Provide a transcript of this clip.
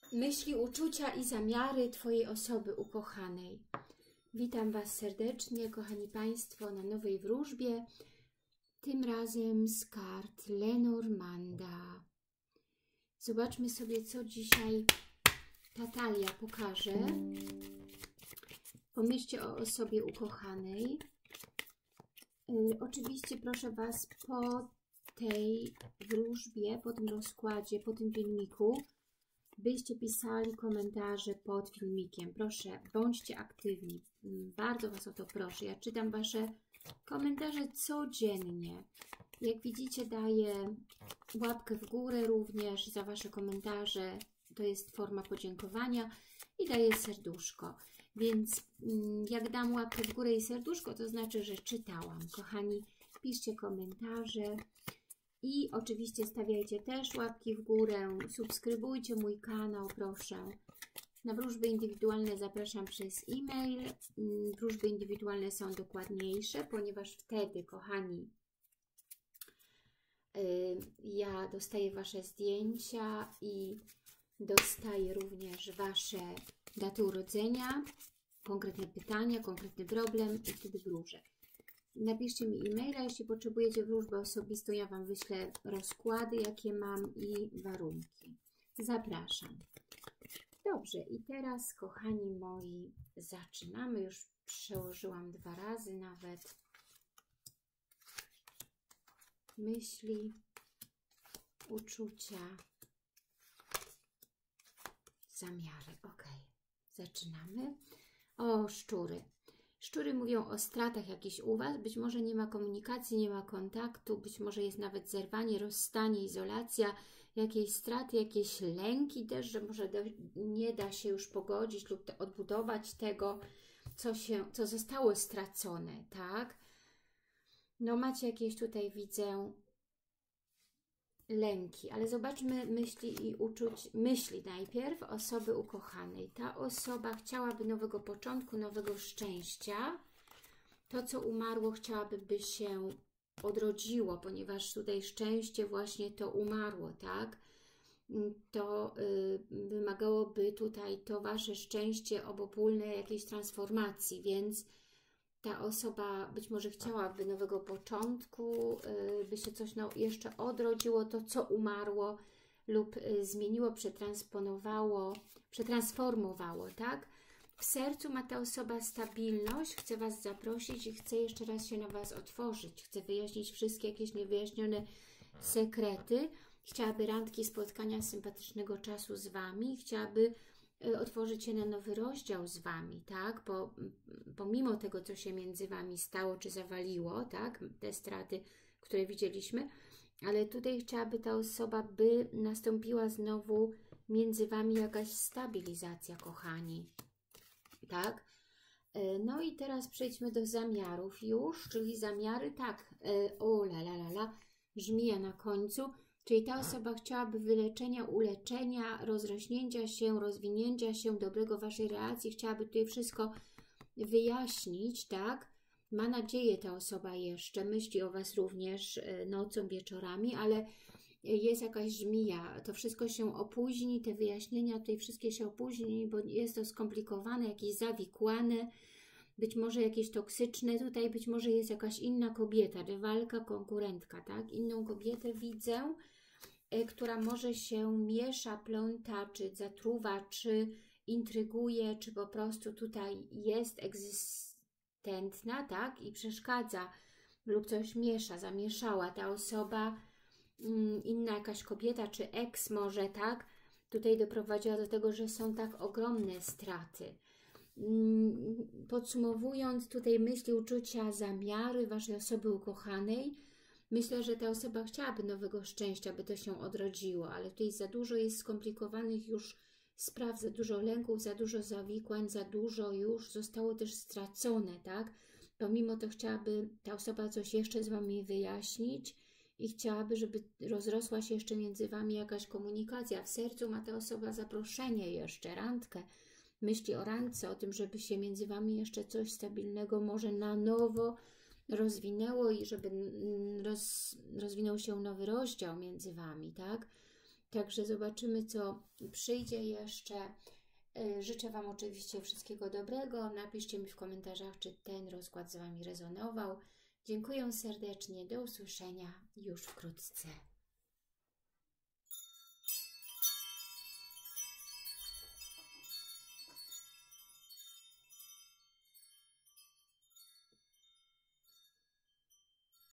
Myśli, uczucia i zamiary Twojej osoby ukochanej. Witam Was serdecznie, kochani Państwo, na nowej wróżbie. Tym razem z kart Lenormanda. Zobaczmy sobie, co dzisiaj Natalia pokaże. Pomyślcie o osobie ukochanej. Oczywiście proszę Was po tej wróżbie, po tym rozkładzie, po tym filmiku, byście pisali komentarze pod filmikiem. Proszę, bądźcie aktywni. Bardzo Was o to proszę. Ja czytam Wasze komentarze codziennie. Jak widzicie, daję łapkę w górę również za Wasze komentarze. To jest forma podziękowania i daję serduszko. Więc jak dam łapkę w górę i serduszko, to znaczy, że czytałam. Kochani, piszcie komentarze. I oczywiście stawiajcie też łapki w górę, subskrybujcie mój kanał, proszę. Na wróżby indywidualne zapraszam przez e-mail. Wróżby indywidualne są dokładniejsze, ponieważ wtedy, kochani, ja dostaję Wasze zdjęcia i dostaję również Wasze daty urodzenia, konkretne pytania, konkretny problem i wtedy wróżę. Napiszcie mi e-maila, jeśli potrzebujecie wróżbę osobistą, ja Wam wyślę rozkłady, jakie mam i warunki. Zapraszam. Dobrze, i teraz, kochani moi, zaczynamy. Już przełożyłam 2 razy nawet. Myśli, uczucia, zamiary. Ok, zaczynamy. O, szczury. Szczury mówią o stratach jakichś u Was, być może nie ma komunikacji, nie ma kontaktu, być może jest nawet zerwanie, rozstanie, izolacja, jakieś straty, jakieś lęki też, że może nie da się już pogodzić lub odbudować tego, co zostało stracone, tak? No macie jakieś tutaj, widzę, lęki, ale zobaczmy myśli i uczuć. Myśli najpierw osoby ukochanej. Ta osoba chciałaby nowego początku, nowego szczęścia. To, co umarło, chciałaby, by się odrodziło, ponieważ tutaj szczęście właśnie to umarło, tak? To wymagałoby tutaj to Wasze szczęście obopólne jakiejś transformacji, więc ta osoba być może chciałaby nowego początku, by się coś jeszcze odrodziło, to co umarło lub zmieniło, przetransformowało, tak? W sercu ma ta osoba stabilność, chce Was zaprosić i chce jeszcze raz się na Was otworzyć, chce wyjaśnić wszystkie jakieś niewyjaśnione sekrety, chciałaby randki, spotkania, sympatycznego czasu z Wami, chciałaby otworzyć się na nowy rozdział z Wami, tak? Pomimo tego, co się między Wami stało, czy zawaliło, tak? Te straty, które widzieliśmy, ale tutaj chciałaby ta osoba, by nastąpiła znowu między Wami jakaś stabilizacja, kochani, tak? No i teraz przejdźmy do zamiarów już, czyli zamiary, tak, o la la la la, żmija na końcu. Czyli ta osoba chciałaby wyleczenia, uleczenia, rozrośnięcia się, rozwinięcia się, dobrego Waszej relacji. Chciałaby tutaj wszystko wyjaśnić, tak? Ma nadzieję ta osoba jeszcze, myśli o Was również nocą, wieczorami, ale jest jakaś żmija. To wszystko się opóźni, te wyjaśnienia tutaj wszystkie się opóźni, bo jest to skomplikowane, jakieś zawikłane, być może jakieś toksyczne. Tutaj być może jest jakaś inna kobieta, rywalka, konkurentka, tak? Inną kobietę widzę, która może się miesza, pląta, czy zatruwa, czy intryguje, czy po prostu tutaj jest egzystentna, tak? I przeszkadza lub coś miesza, zamieszała ta osoba, inna jakaś kobieta, czy eks może, tak? Tutaj doprowadziła do tego, że są tak ogromne straty. Podsumowując tutaj myśli, uczucia, zamiary Waszej osoby ukochanej, myślę, że ta osoba chciałaby nowego szczęścia, by to się odrodziło, ale tutaj za dużo jest skomplikowanych już spraw, za dużo lęków, za dużo zawikłań, za dużo już zostało też stracone, tak? Pomimo to chciałaby ta osoba coś jeszcze z Wami wyjaśnić i chciałaby, żeby rozrosła się jeszcze między Wami jakaś komunikacja. W sercu ma ta osoba zaproszenie jeszcze, randkę. Myśli o randce, o tym, żeby się między Wami jeszcze coś stabilnego może na nowo rozwinęło i żeby rozwinął się nowy rozdział między Wami, tak? Także zobaczymy, co przyjdzie jeszcze. Życzę Wam oczywiście wszystkiego dobrego. Napiszcie mi w komentarzach, czy ten rozkład z Wami rezonował. Dziękuję serdecznie. Do usłyszenia już wkrótce.